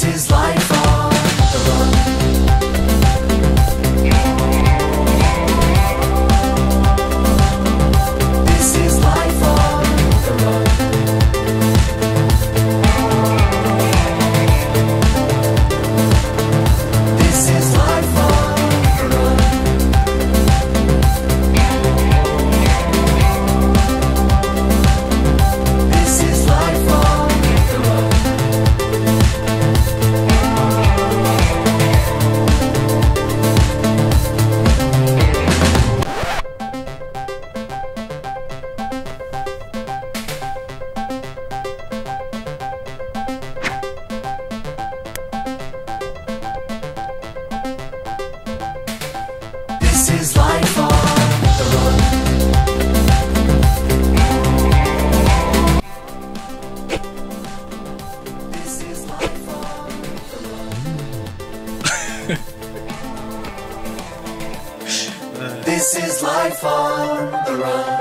is life on the run. This is life on the run. This is life on the run. This is life on the run. This is life on the run. This is life on the run. This is life on the run.